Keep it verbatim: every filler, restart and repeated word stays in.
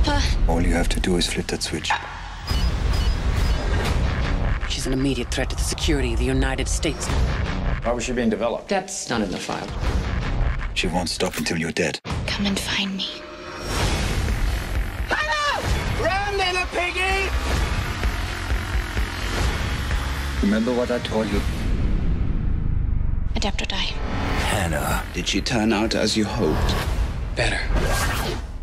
Papa. All you have to do is flip that switch. She's an immediate threat to the security of the United States. Why was she being developed? That's not in the file. She won't stop until you're dead. Come and find me. Run, little piggy! Remember what I told you? Adapt or die. Hanna, did she turn out as you hoped? Better.